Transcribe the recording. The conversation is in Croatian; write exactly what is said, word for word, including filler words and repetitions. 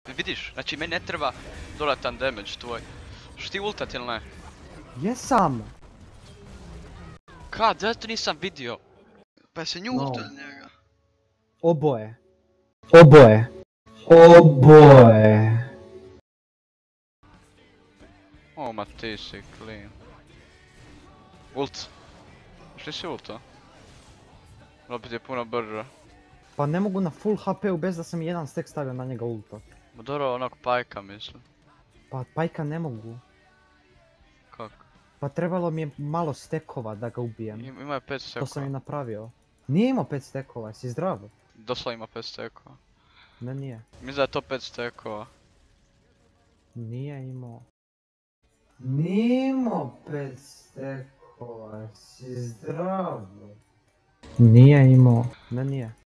Vidiš, znači meni ne treba dodatan damage tvoj. Što ti ultat ili ne? Jesam! Kad? Zato nisam vidio. Pa se nju No. ultat njega. Oboje. Oboje. Oboje. O, ma ti si clean. Ult. Što si ulta? Opet je puno brže. Pa ne mogu na full H P-u bez da sam jedan stack stavio na njega ulta. Ma dobro onog pajka mislim. Pa pajka ne mogu. Kako? Pa trebalo mi je malo stekova da ga ubijem. Im, ima je pet To sam i stekova. napravio. Nije imao pet stekova, jesi zdrav? Doslovno ima pet stekova. Ne, nije. Mislim da je to pet stekova. Nije imao. Nije imao pet stekova, si zdrav. Nije imao. Ne, nije.